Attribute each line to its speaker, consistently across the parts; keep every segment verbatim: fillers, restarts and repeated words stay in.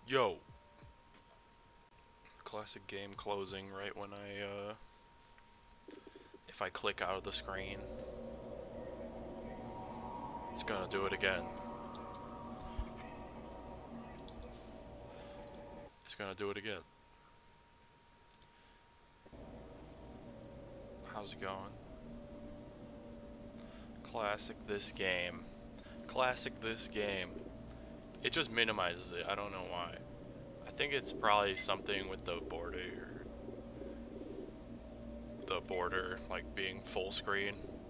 Speaker 1: Yo! Classic game closing right when I, uh... if I click out of the screen. It's gonna do it again. It's gonna do it again. How's it going? Classic this game. Classic this game. It just minimizes it, I don't know why. I think it's probably something with the border. The border, like, being full screen.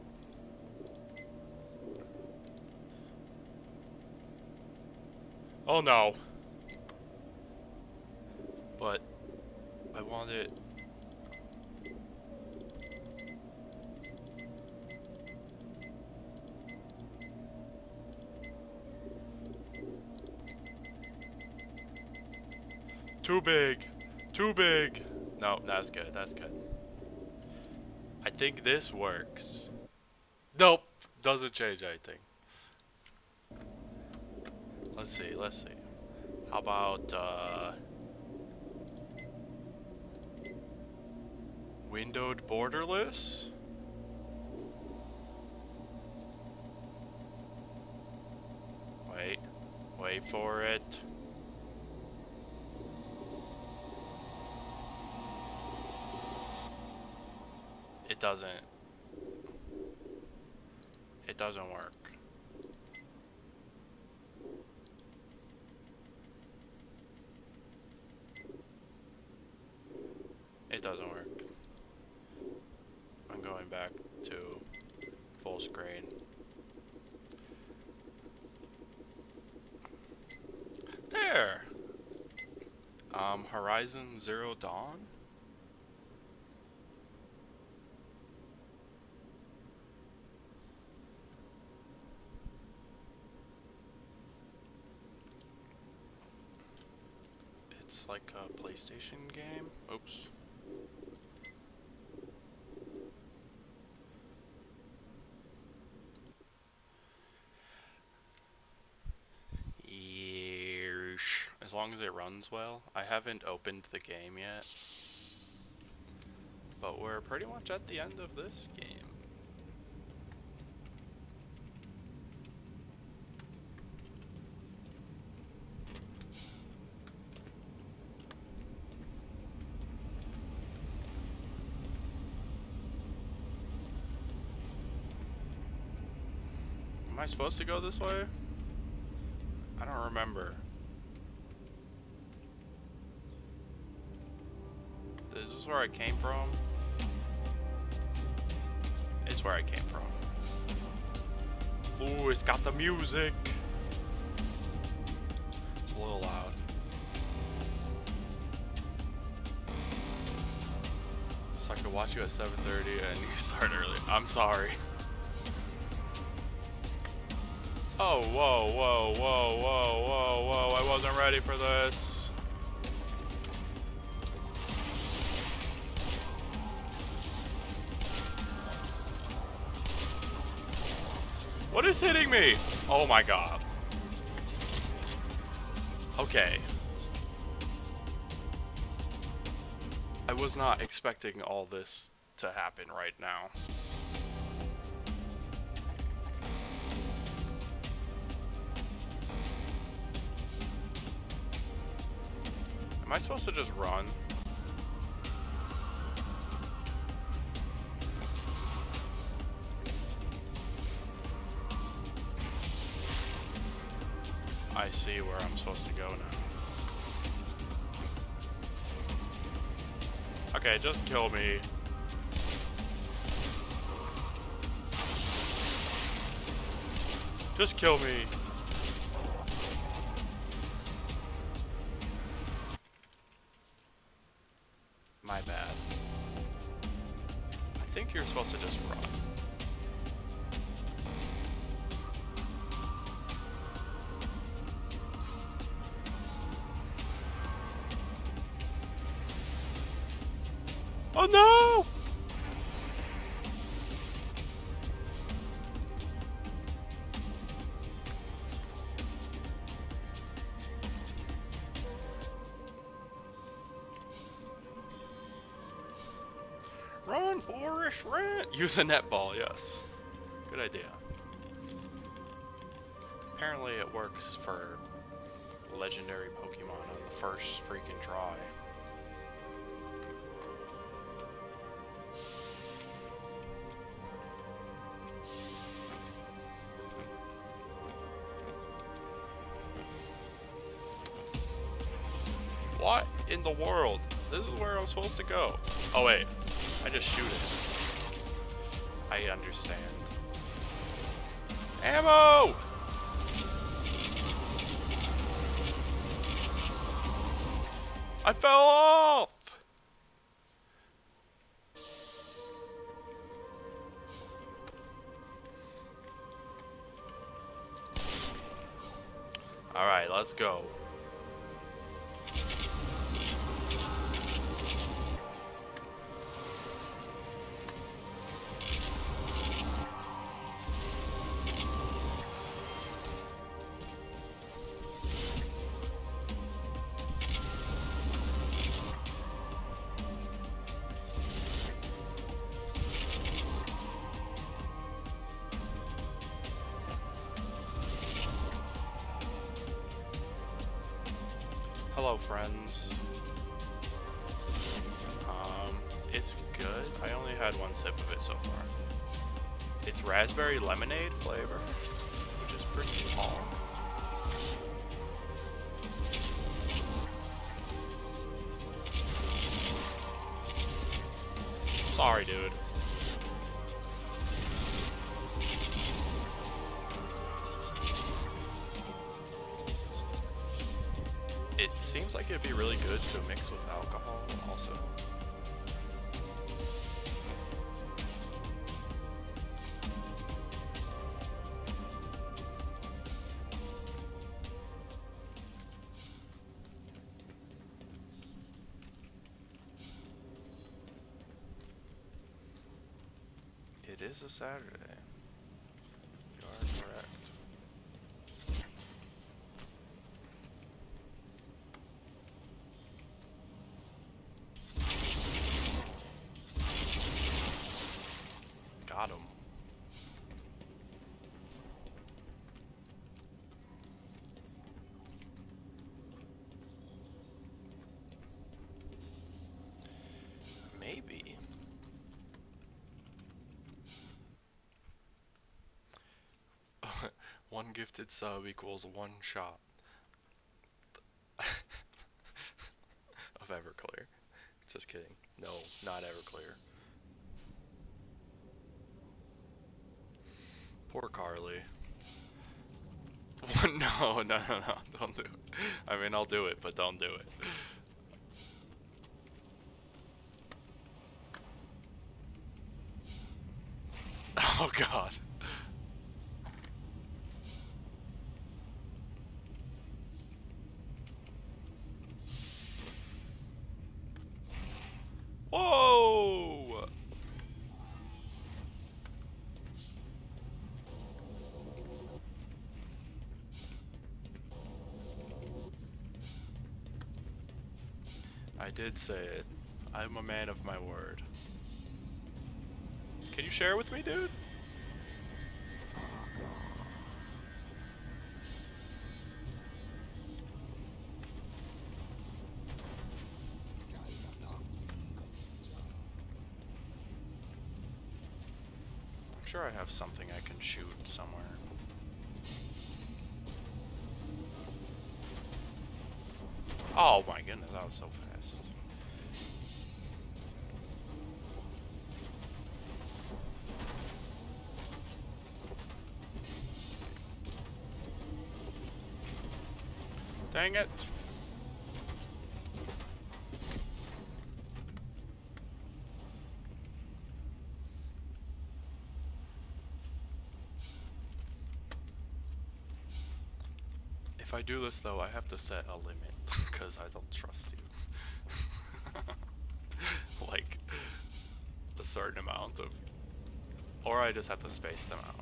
Speaker 1: Oh no! But, I want it... Too big! Too big! No, that's good, that's good. I think this works. Nope! Doesn't change anything. Let's see, let's see. How about, uh... windowed borderless? Wait. Wait for it. It doesn't. It doesn't work. It doesn't work. I'm going back to full screen. There! Um, Horizon Zero Dawn? It's like a PlayStation game? Oops. Yeesh. As long as it runs well. I haven't opened the game yet. But we're pretty much at the end of this game. Am I supposed to go this way? I don't remember. Is this where I came from? It's where I came from. Ooh, it's got the music. It's a little loud. So I could watch you at seven thirty and you start early. I'm sorry. Oh, whoa, whoa, whoa, whoa, whoa, whoa. I wasn't ready for this. What is hitting me? Oh my god. Okay. I was not expecting all this to happen right now. Am I supposed to just run? I see where I'm supposed to go now. Okay, just kill me. Just kill me. My bad. I think you're supposed to just run. Oh no! Run, Forrest, run! Use a netball, yes. Good idea. Apparently it works for legendary Pokemon on the first freaking try. What in the world? This is where I'm supposed to go. Oh wait, I just shoot it. I understand. Ammo! I fell off! Alright, let's go. Hello, friends. Um, it's good. I only had one sip of it so far. It's raspberry lemonade flavor, which is pretty small. Sorry, dude. It seems like it'd be really good to mix with alcohol also. It is a Saturday. You are correct. Got him. Maybe. One gifted sub equals one shot of Everclear. Just kidding. No, not Everclear. Poor Carly. no, no, no, no, don't do it. I mean, I'll do it, but don't do it. Oh God. Whoa! I did say it. I'm a man of my word. Can you share with me, dude? I'm sure I have something I can shoot somewhere. Oh my goodness, that was so fast. Dang it. If I do this though, I have to set a limit because I don't trust you. Like a certain amount of, or I just have to space them out.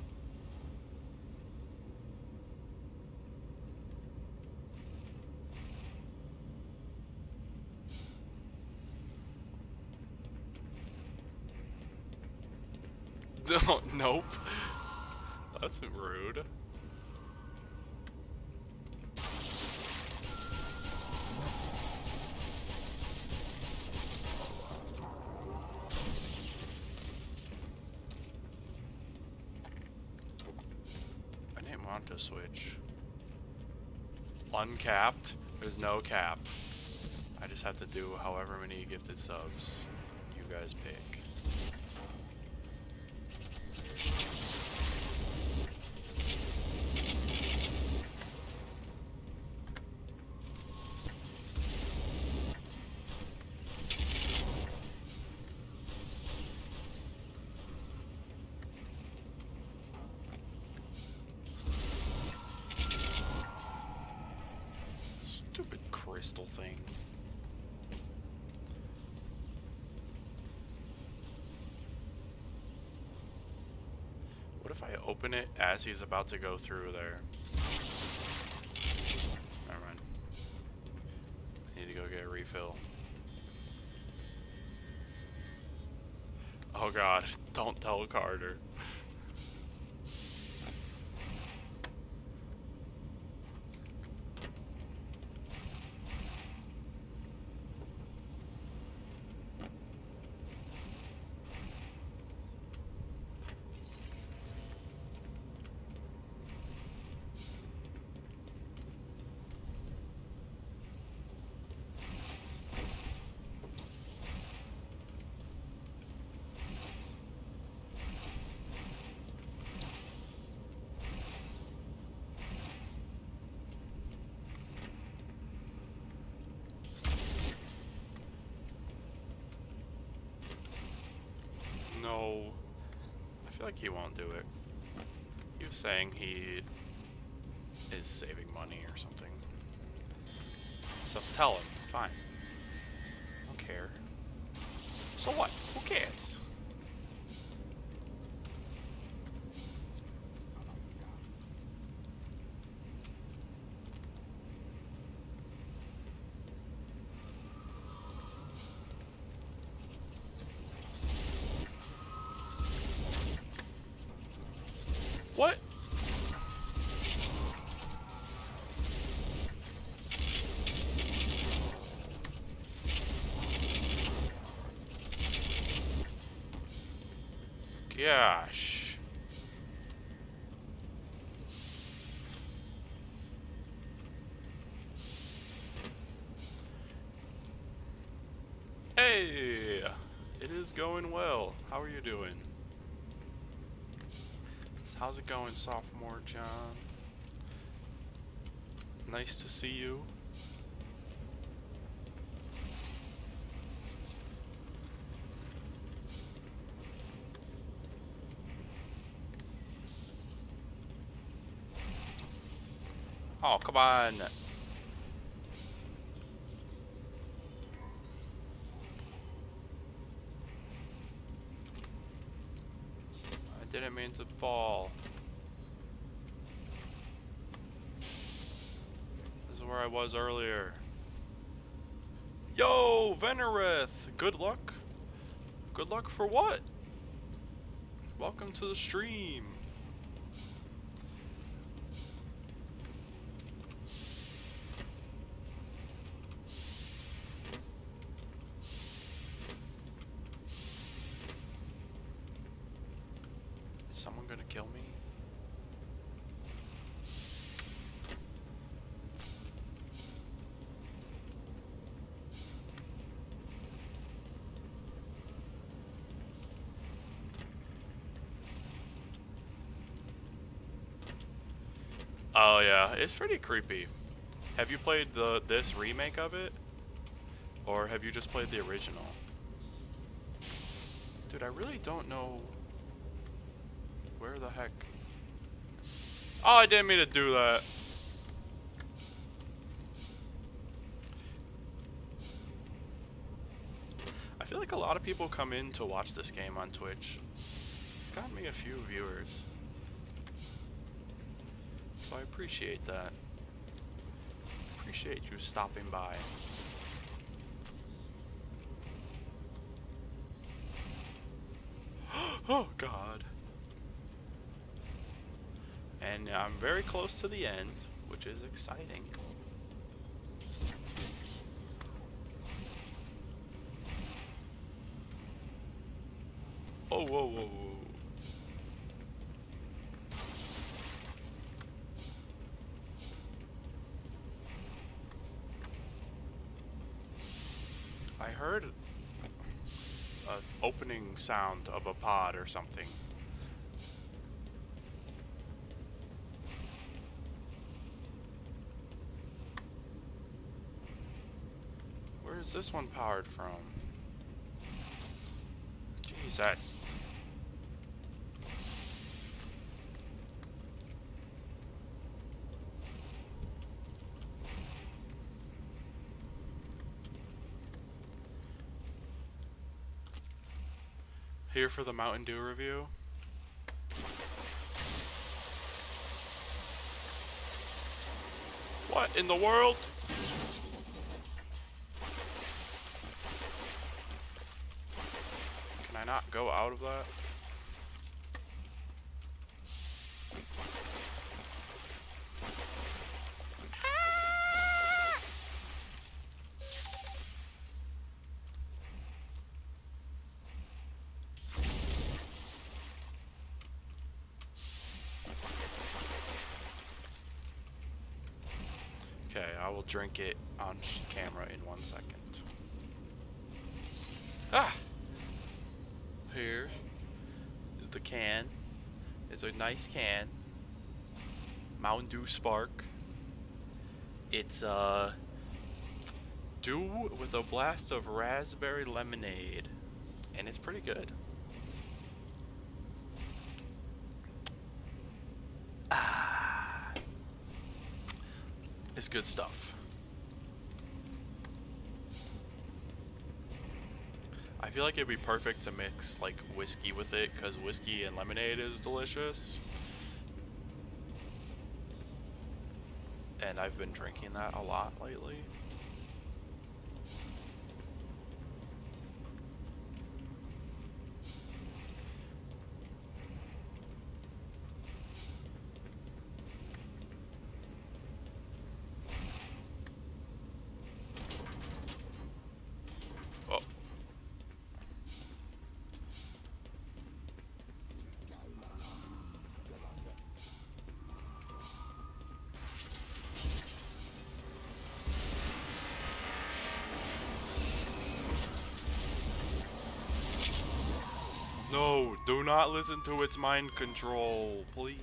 Speaker 1: Oh, nope. That's rude. I didn't want to switch. Uncapped? There's no cap. I just have to do however many gifted subs you guys pick. Stupid crystal thing. What if I open it as he's about to go through there? Never mind. I need to go get a refill. Oh god, don't tell Carter. No, I feel like he won't do it. He was saying he is saving money or something. So tell him, fine. I don't care. So what? Who cares? What? Gosh. Hey, it is going well. How are you doing? How's it going, sophomore John? Nice to see you. Oh, come on. I didn't mean to fall. This is where I was earlier. Yo, Venereth! Good luck? Good luck for what? Welcome to the stream. Is someone gonna kill me? Oh yeah, it's pretty creepy. Have you played the this remake of it? Or have you just played the original? Dude, I really don't know where the heck. Oh, I didn't mean to do that. I feel like a lot of people come in to watch this game on Twitch. It's gotten me a few viewers. So I appreciate that. Appreciate you stopping by. Oh god. And I'm very close to the end, which is exciting. Oh, whoa, whoa, whoa. I heard an opening sound of a pod or something. Where is this one powered from? Jesus. Here for the Mountain Dew review. What in the world? Can I not go out of that? Okay, I will drink it on camera in one second. Ah! Here is the can. It's a nice can. Mountain Dew Spark. It's uh Dew with a blast of raspberry lemonade. And it's pretty good. Ah. It's good stuff. I feel like it'd be perfect to mix like whiskey with it, because whiskey and lemonade is delicious. And I've been drinking that a lot lately. No, do not listen to its mind control, please.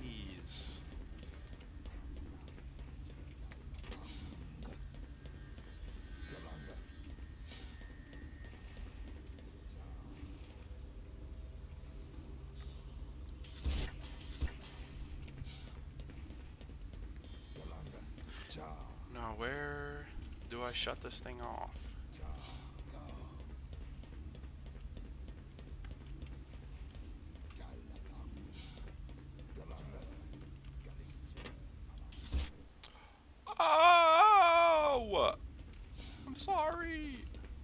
Speaker 1: Now, where do I shut this thing off? Oh! I'm sorry.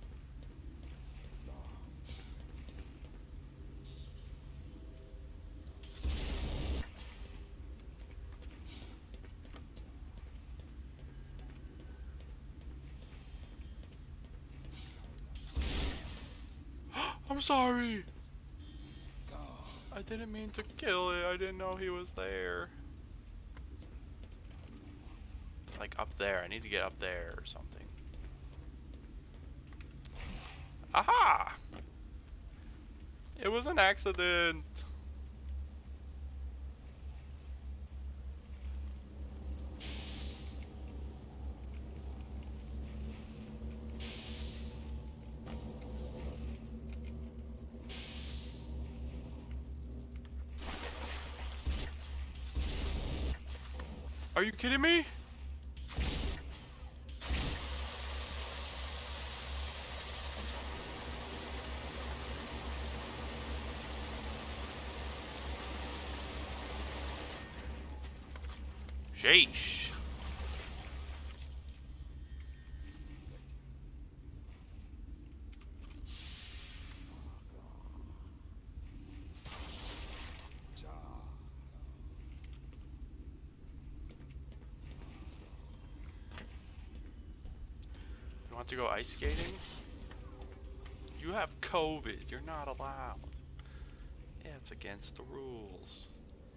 Speaker 1: I'm sorry. I didn't mean to kill it. I didn't know he was there. Like up there. I need to get up there or something. Aha! It was an accident. Are you kidding me? Sheesh. want to go ice skating? You have COVID. You're not allowed. Yeah, it's against the rules.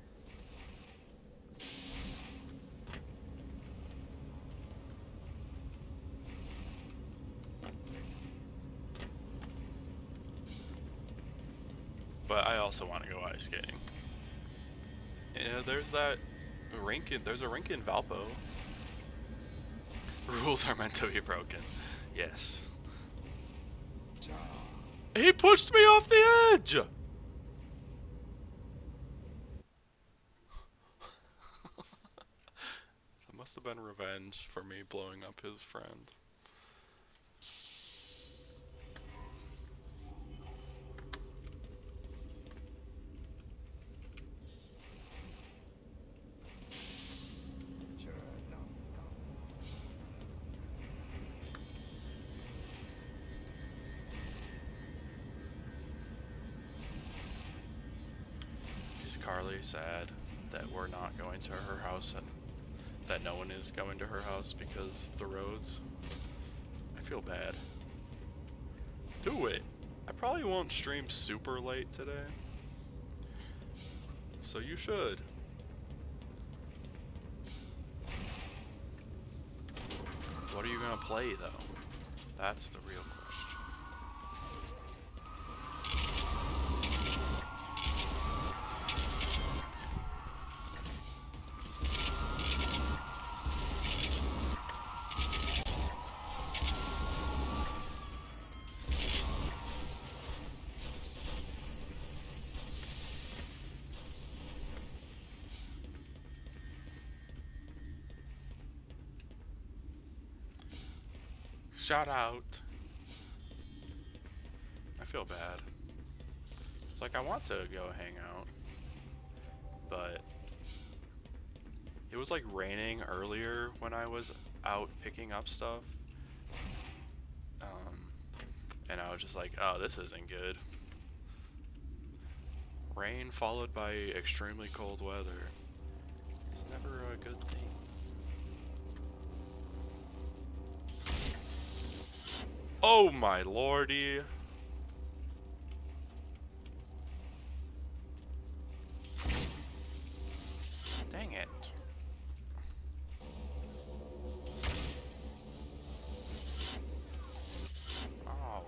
Speaker 1: But I also want to go ice skating. Yeah, there's that rink in, there's a rink in Valpo. Rules are meant to be broken. Yes. He pushed me off the edge! That must have been revenge for me blowing up his friend. Is Carly sad that we're not going to her house, and that no one is going to her house because of the roads? I feel bad. Do it! I probably won't stream super late today, so you should. What are you gonna play though? That's the real question. Shout out. I feel bad. It's like I want to go hang out, but it was like raining earlier when I was out picking up stuff. Um, and I was just like, oh, this isn't good. Rain followed by extremely cold weather. It's never a good thing. Oh my lordy. Dang it. Oh.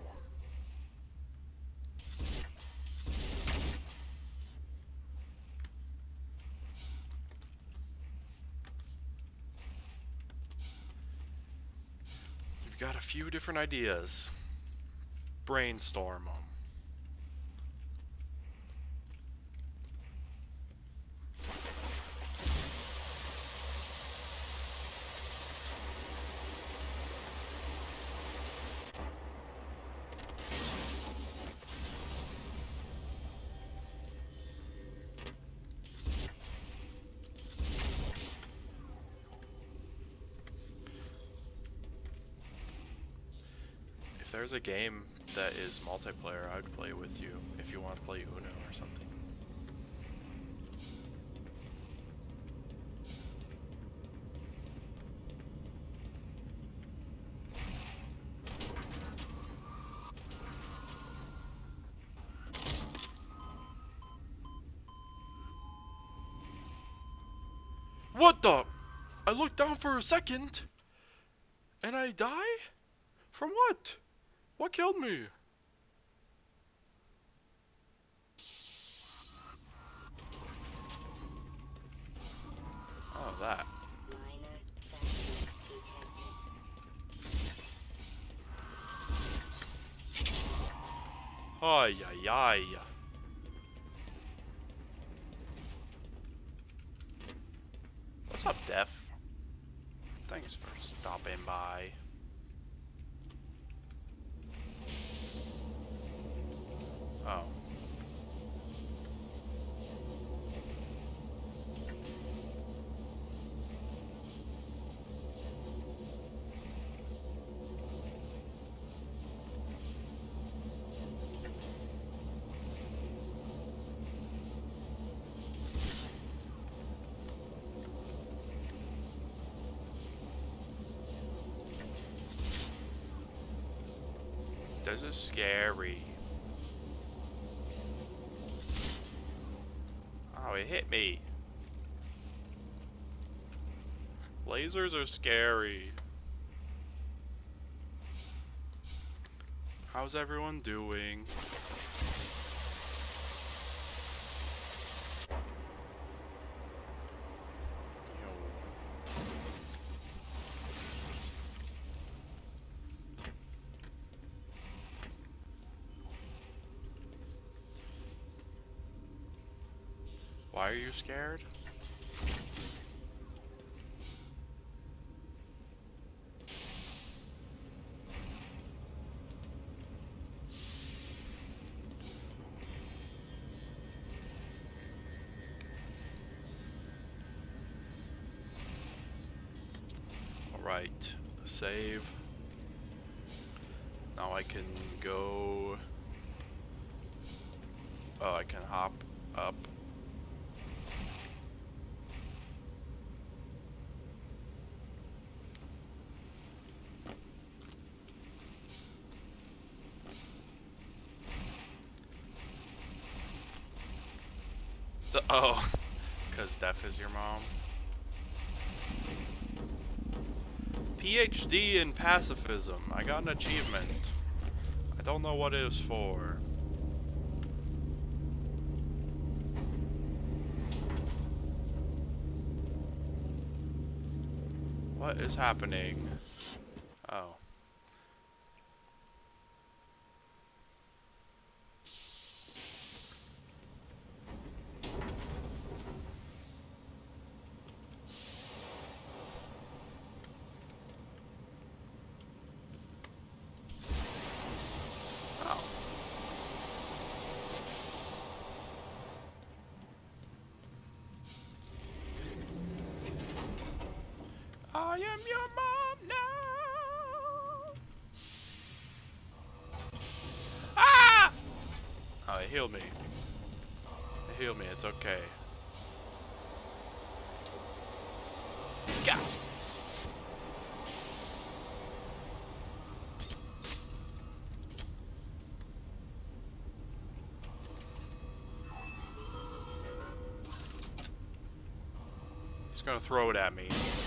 Speaker 1: We've got a few different ideas. Brainstorm them. If there's a game that is multiplayer, I'd play with you if you want to play Uno or something. What the? I looked down for a second and I die? From what? What killed me? Oh, that. Ay, ay, ay. What's up, Def? Thanks for stopping by. Oh. This is scary. Oh, it hit me. Lasers are scary. How's everyone doing? Why are you scared? Alright, save. Now I can go... Oh, I can hop up. The, oh, because Deaf is your mom. PhD in pacifism. I got an achievement. I don't know what it is for. What is happening? Oh. I am your mom now. Ah! Oh, it healed me. It healed me. It's okay. Got it. He's gonna throw it at me.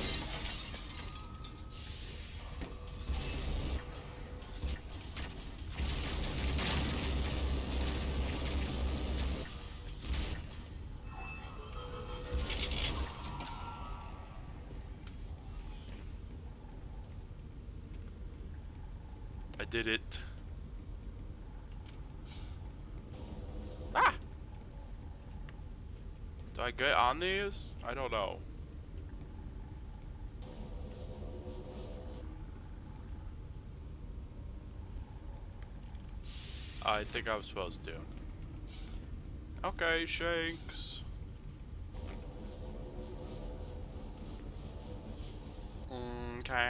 Speaker 1: I did it. Ah! Do I get on these? I don't know. I think I was supposed to. Okay, Shanks. Okay.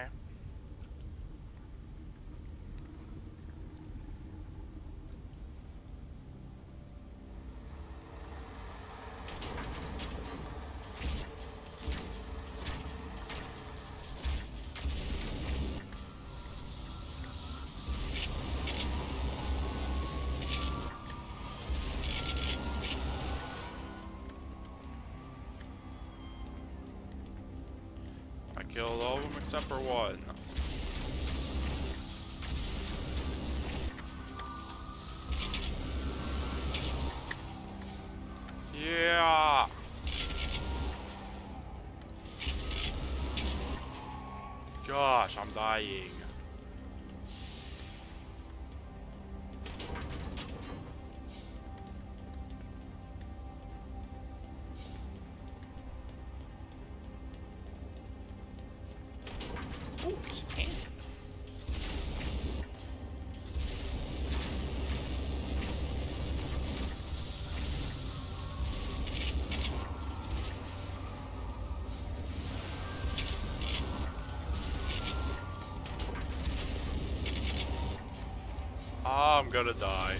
Speaker 1: Killed all of them except for one. Yeah. Gosh, I'm dying. Oh, he's tanking. Oh, I'm gonna die.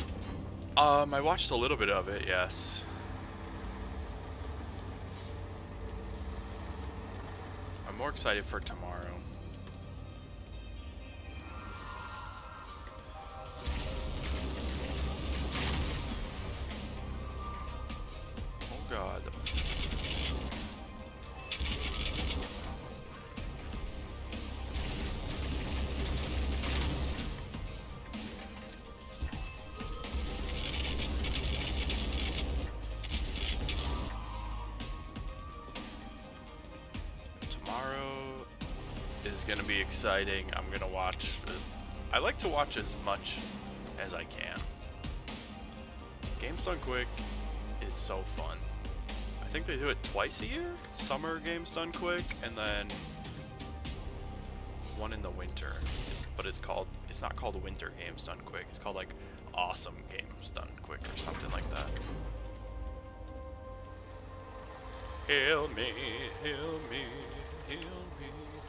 Speaker 1: Um, I watched a little bit of it, yes. more excited for tomorrow. Oh god. Gonna be exciting. I'm gonna watch. I like to watch as much as I can. Games Done Quick is so fun. I think they do it twice a year. Summer Games Done Quick, and then one in the winter. It's, but it's called. It's not called Winter Games Done Quick. It's called like Awesome Games Done Quick or something like that. Heal me, heal me, heal me.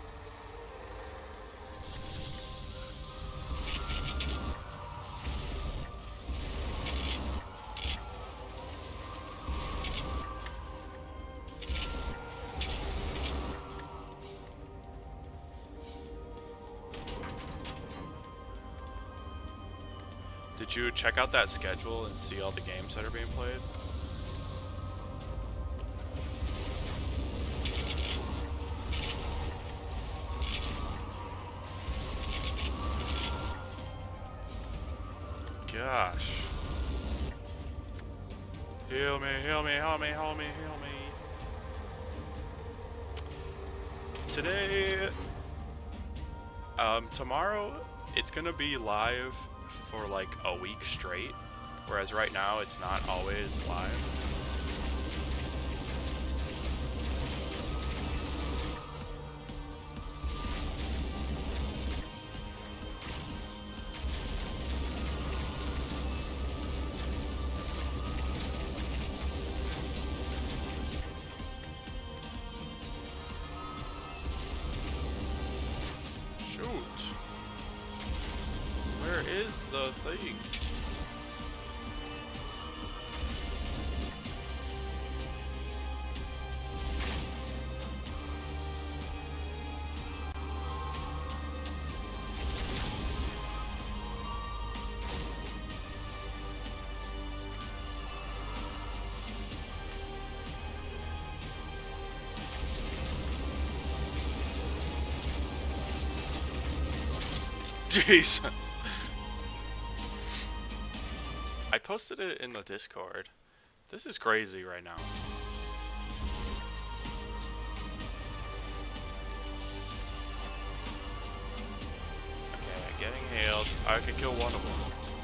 Speaker 1: Did you check out that schedule and see all the games that are being played? Gosh. Heal me, heal me, heal me, heal me, heal me. Today, um, tomorrow, it's gonna be live for like a week straight, whereas right now it's not always live. The thing. Jesus. I posted it in the Discord. This is crazy right now. Okay, getting hailed. I could kill one of them.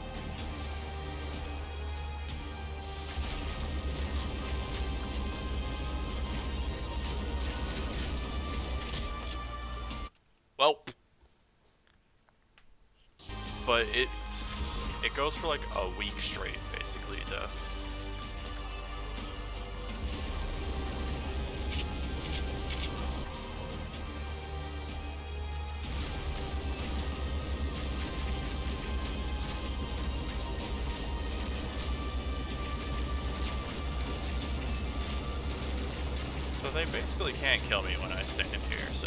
Speaker 1: Well, but it's it goes for like a week straight, basically, to so they basically can't kill me when I stand here, so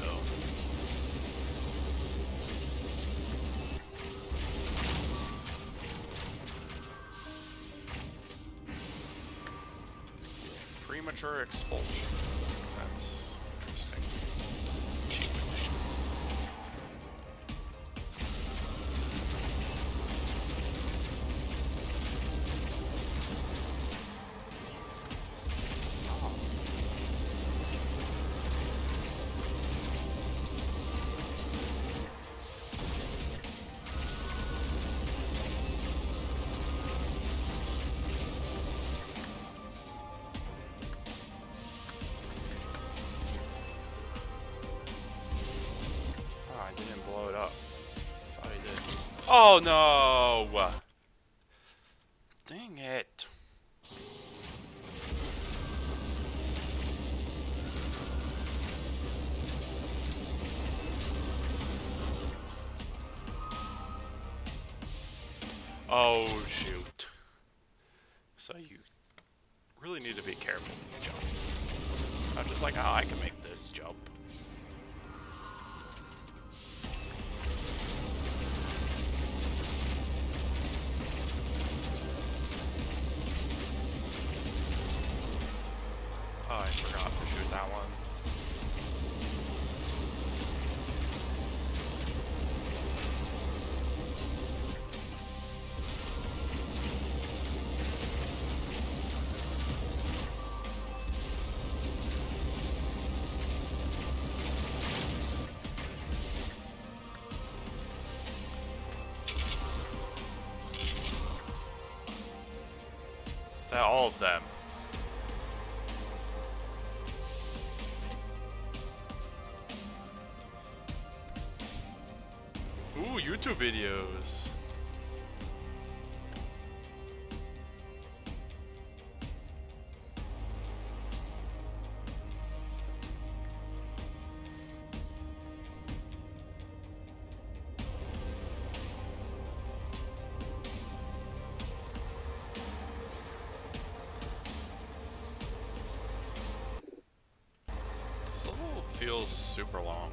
Speaker 1: premature expulsion. That's interesting. Cheap. Oh. Oh no! Dang it. Oh shoot. So you really need to be careful when you jump. Not just like how I can make this jump. Oh, I forgot to shoot that one. Is that all of them? Ooh, YouTube videos. This level feels super long.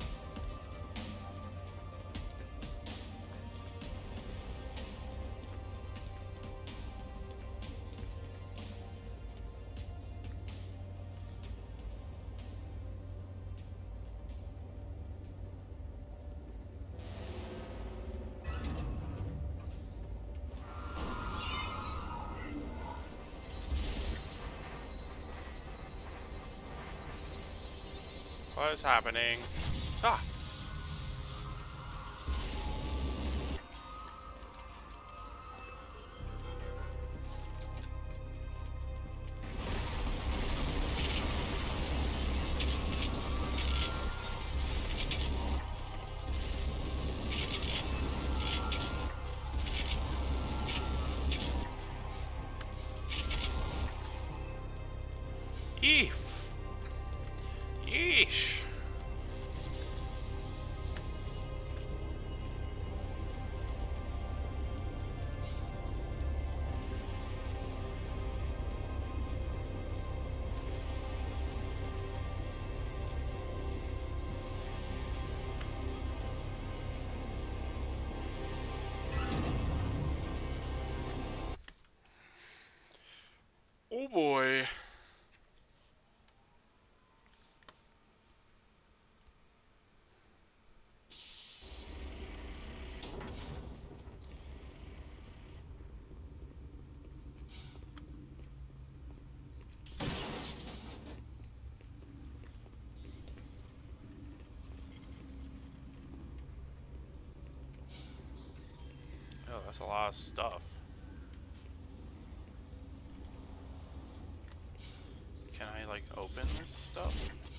Speaker 1: What is happening? Ah! Eef! Yeesh! Oh boy. Oh, that's a lot of stuff. Can I, like, open this stuff?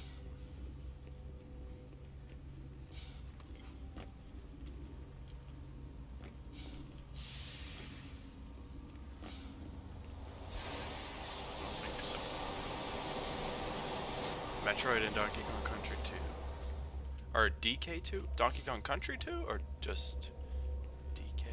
Speaker 1: I don't think so. Metroid and Donkey Kong Country two. Or D K two? Donkey Kong Country two? Or just D K?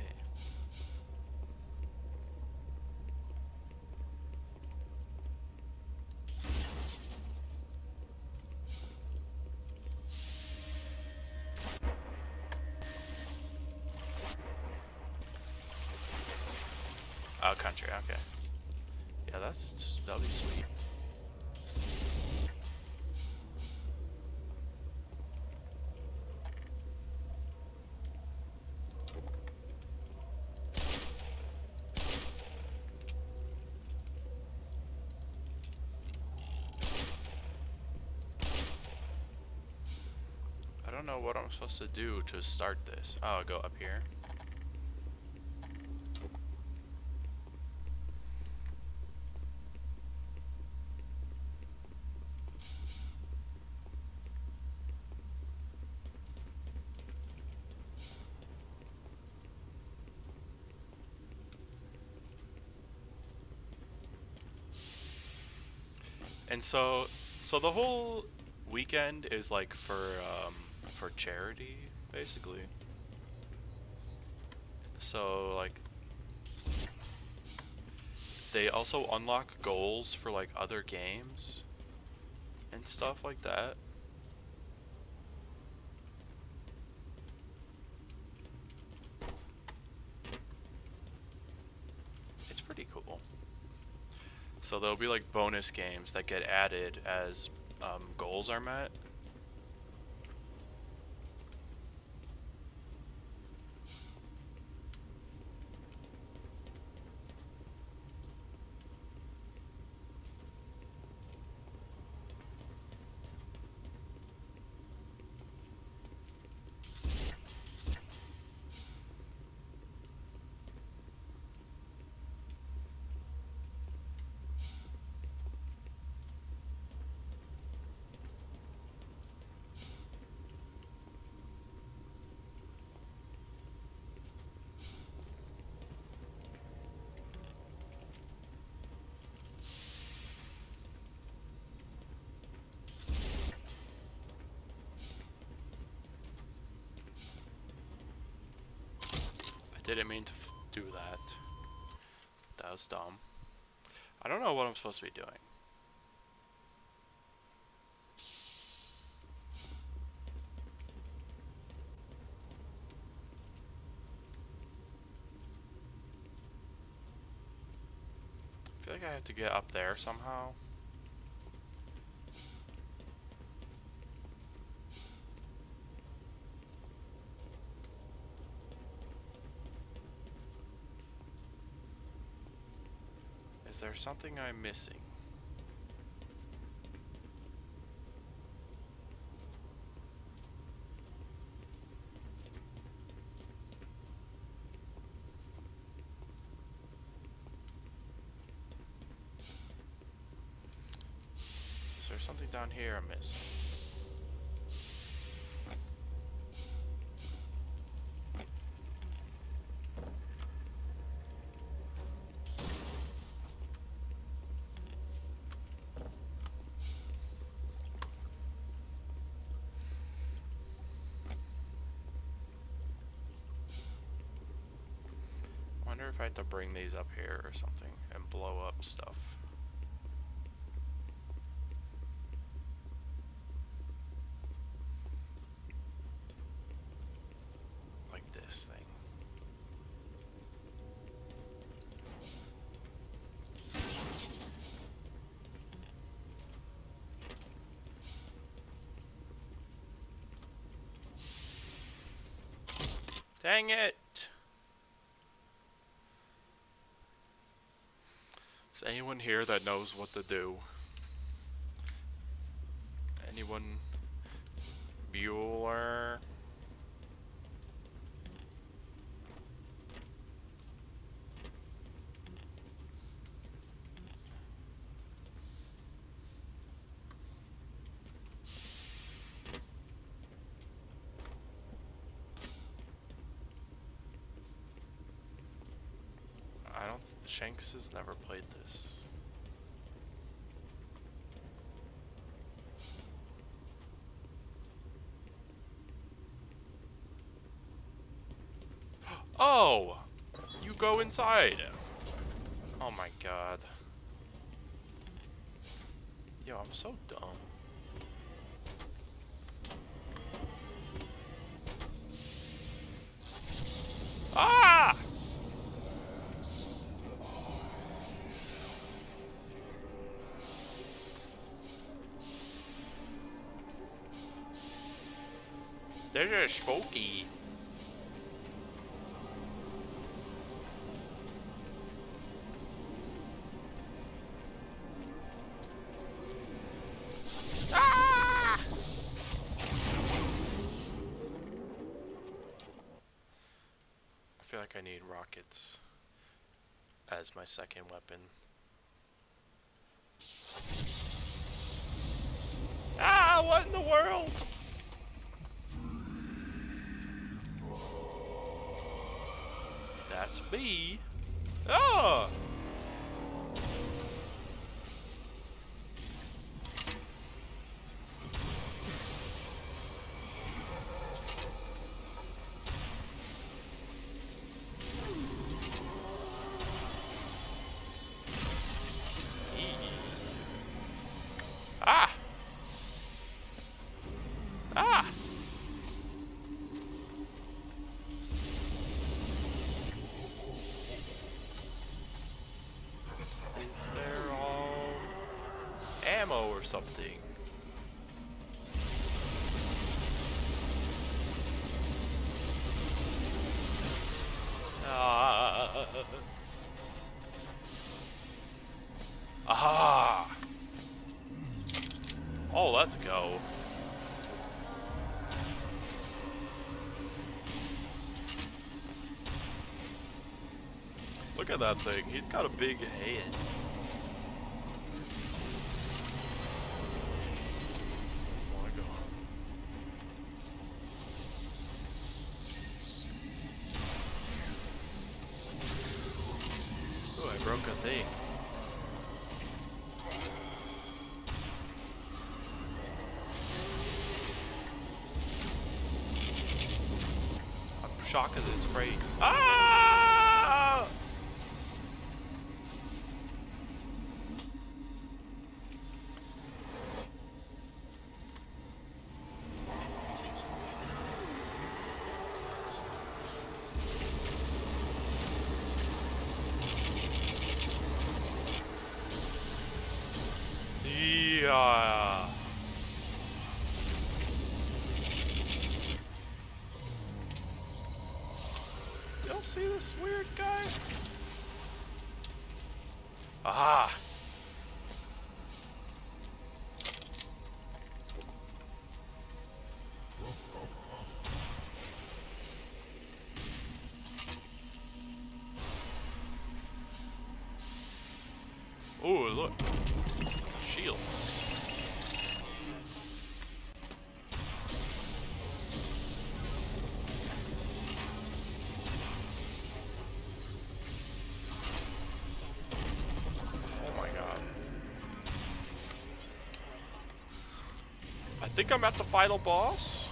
Speaker 1: Oh, Country, okay. Yeah, that's just, that'll be sweet. I don't know what I'm supposed to do to start this. Oh, I'll go up here. And so, so the whole weekend is like for um, for charity, basically. So like, they also unlock goals for like other games and stuff like that. It's pretty cool. So there'll be like bonus games that get added as um, goals are met. Didn't mean to f do that. That was dumb. I don't know what I'm supposed to be doing. I feel like I have to get up there somehow. Is there something I'm missing? Is there something down here I'm missing? I wonder if I have to bring these up here or something and blow up stuff. Like this thing. Dang it! Is anyone here that knows what to do? Anyone? Bueller? I don't. Shanks has never played this. Oh! You go inside! Oh my god. Yo, I'm so dumb. Ah! They're just spooky. Ah! I feel like I need rockets as my second weapon. Ah, what in the world? That's me. Oh! Ah! Ah! ammo or something. Ah. Aha! Oh, let's go. Look at that thing. He's got a big head. Oh my god. Oh, I broke a thing. I'm shocked at his face. Ah! Yeah. Y'all see this weird guy? Aha! Ooh, look. Shields. Oh my god. I think I'm at the final boss.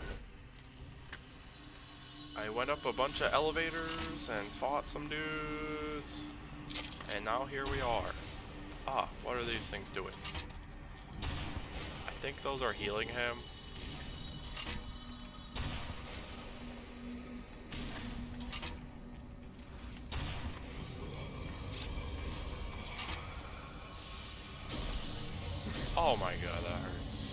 Speaker 1: I went up a bunch of elevators and fought some dudes. And now here we are. Ah, what are these things doing? I think those are healing him. Oh my god, that hurts.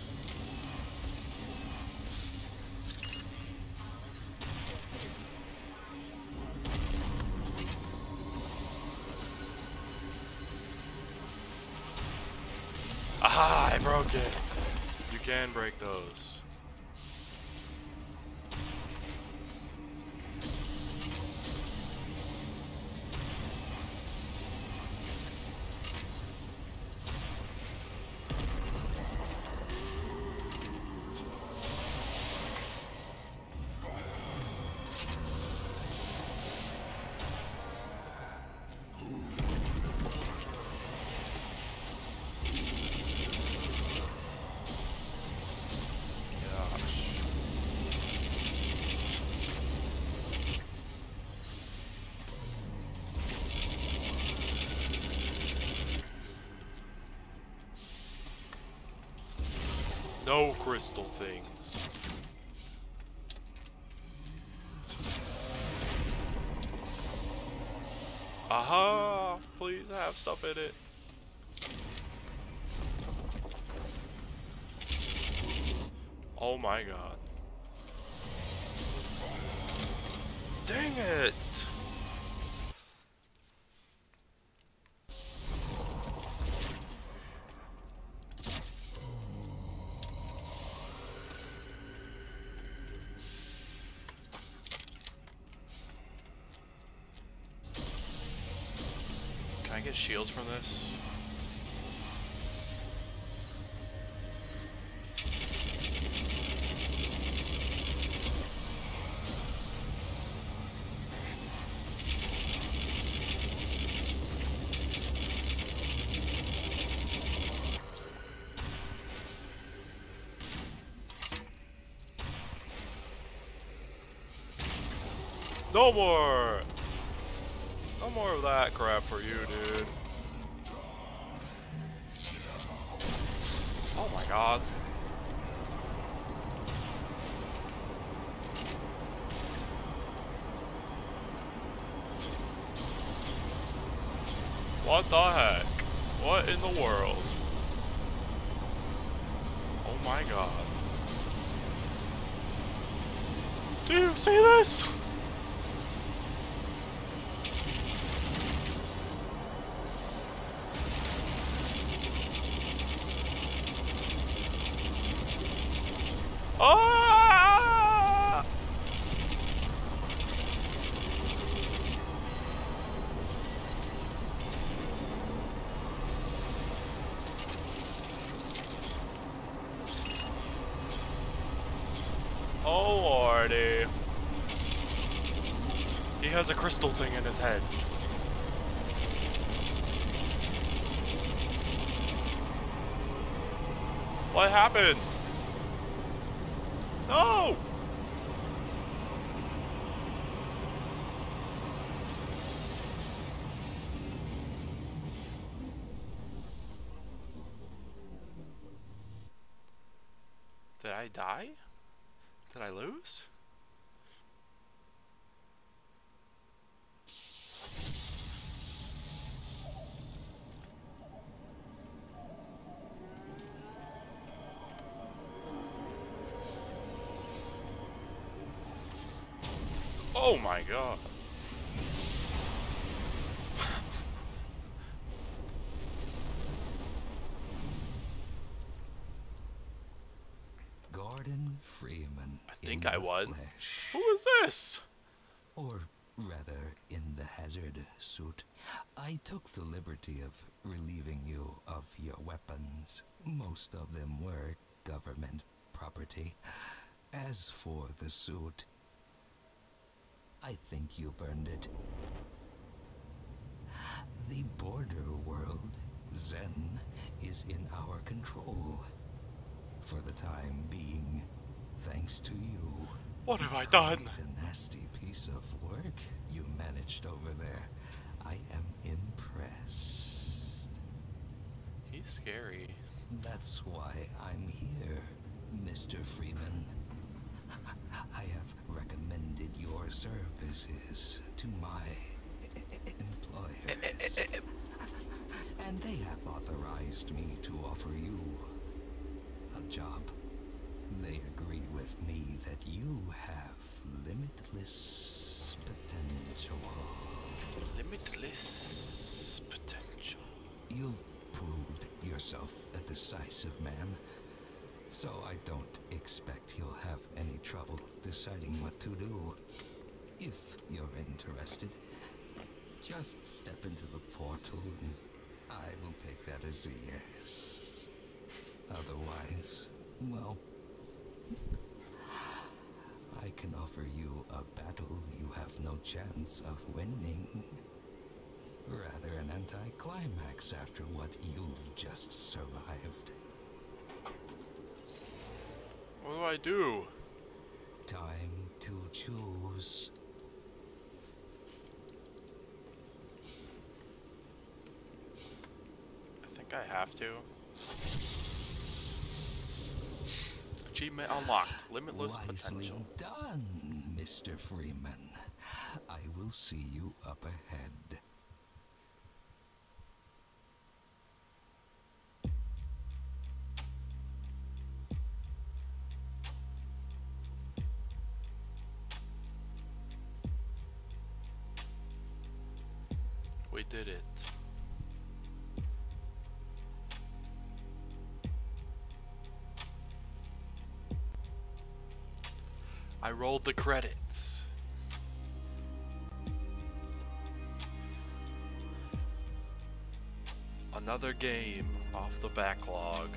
Speaker 1: Aha, I broke it. You can break those. No crystal things. Aha! Please have stuff in it. Oh my god. Dang it! Can I get shields from this? No more! No more of that crap for you, dude. Oh my god. What the heck? What in the world? Oh my god. Do you see this? Ah! Oh lordy. He has a crystal thing in his head. What happened? No! Did I die? Did I lose? Oh my god.
Speaker 2: Gordon Freeman.
Speaker 1: I think
Speaker 2: in
Speaker 1: I
Speaker 2: the
Speaker 1: won.
Speaker 2: flesh.
Speaker 1: Who is this?
Speaker 2: Or rather, in the hazard suit. I took the liberty of relieving you of your weapons. Most of them were government property. As for the suit, I think you've earned it. The border world, Zen, is in our control. For the time being, thanks to you.
Speaker 1: What have I done?
Speaker 2: Quite a nasty piece of work you managed over there. I am impressed.
Speaker 1: He's scary.
Speaker 2: That's why I'm here, Mister Freeman. I have recommended your services to my employers. And they have authorized me to offer you a job. They agree with me that you have limitless potential.
Speaker 1: Limitless potential.
Speaker 2: You've proved yourself a decisive man, so I don't expect you'll have any trouble deciding what to do. If you're interested, just step into the portal and I will take that as a yes. Otherwise, well, I can offer you a battle you have no chance of winning. Rather an anticlimax after what you've just survived.
Speaker 1: What do I do?
Speaker 2: Time to choose.
Speaker 1: I think I have to. Achievement unlocked. Limitless
Speaker 2: Wisely
Speaker 1: potential.
Speaker 2: done, Mister Freeman. I will see you up ahead.
Speaker 1: We did it. I rolled the credits. Another game off the backlog.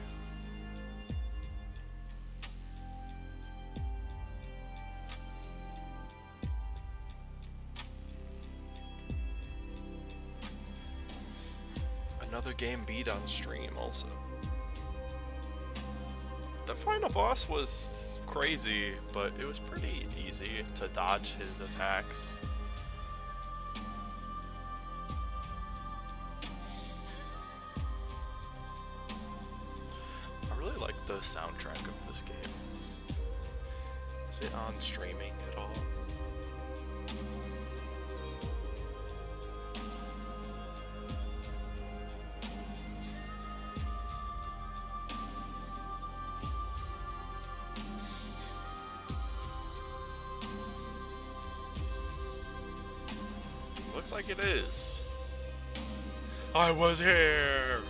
Speaker 1: Another game beat on stream also. The final boss was crazy, but it was pretty easy to dodge his attacks. I really like the soundtrack of this game. Is it on streaming at all? Looks like it is. I was here!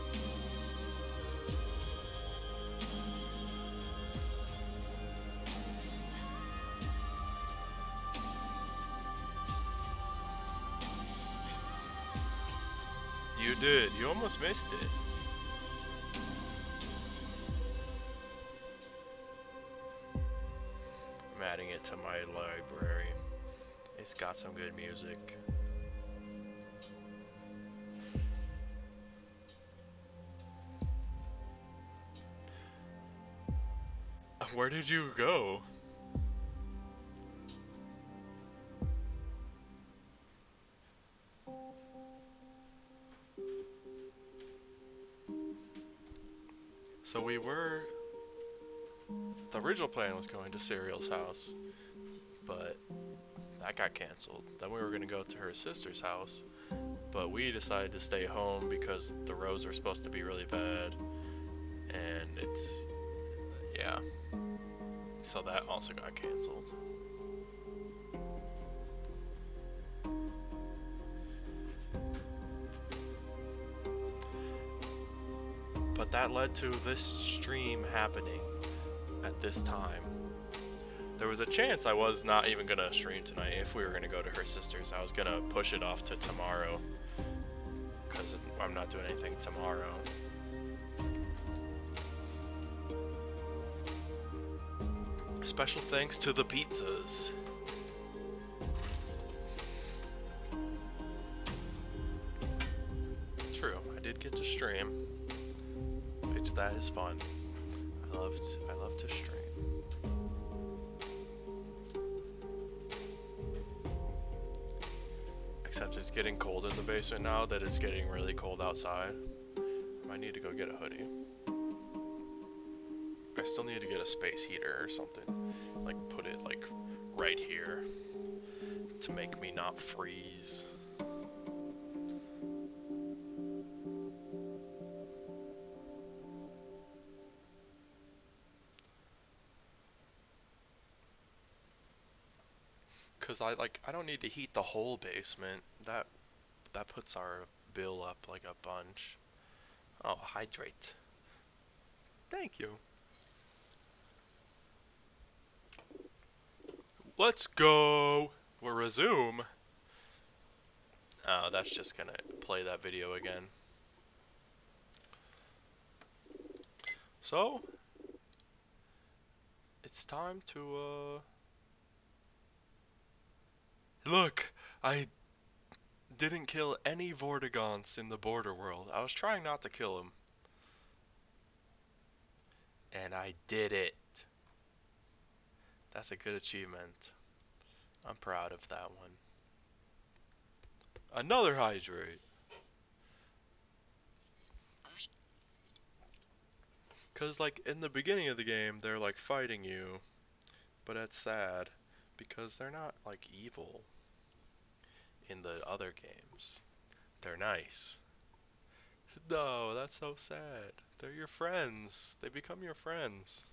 Speaker 1: You did. You almost missed it. I'm adding it to my library. It's got some good music. Where did you go? So we were... The original plan was going to Serial's house, but that got canceled. Then we were going to go to her sister's house, but we decided to stay home because the roads are supposed to be really bad, and it's... yeah. So that also got canceled. But that led to this stream happening at this time. There was a chance I was not even gonna stream tonight if we were gonna go to her sister's. I was gonna push it off to tomorrow because I'm not doing anything tomorrow. Special thanks to the pizzas. True, I did get to stream. Which that is fun. I loved I love to stream. Except it's getting cold in the basement now that it's getting really cold outside. I might need to go get a hoodie. I still need to get a space heater or something. Like put it like right here to make me not freeze. Cause I like I don't need to heat the whole basement. That that puts our bill up like a bunch. Oh, hydrate. Thank you. Let's go. We'll resume. Oh, that's just gonna play that video again. So it's time to uh look, I didn't kill any Vortigaunts in the border world. I was trying not to kill them. And I did it. That's a good achievement. I'm proud of that one. Another hydrate. Cause like in the beginning of the game, they're like fighting you, but it's sad because they're not like evil in the other games. They're nice. No, that's so sad. They're your friends. They become your friends.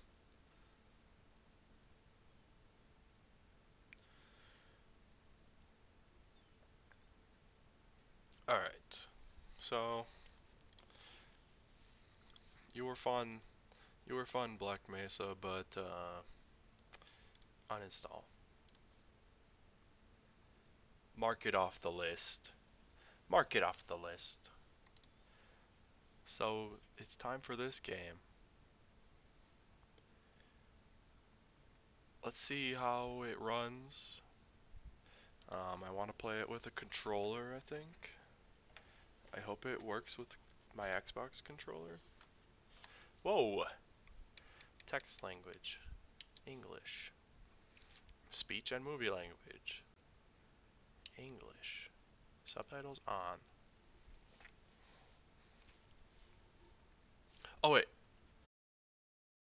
Speaker 1: Alright. So you were fun. You were fun, Black Mesa, but uh uninstall. Mark it off the list. Mark it off the list. So it's time for this game. Let's see how it runs. Um, I want to play it with a controller, I think. I hope it works with my Xbox controller. Whoa! Text language. English. Speech and movie language. English. Subtitles on. Oh wait,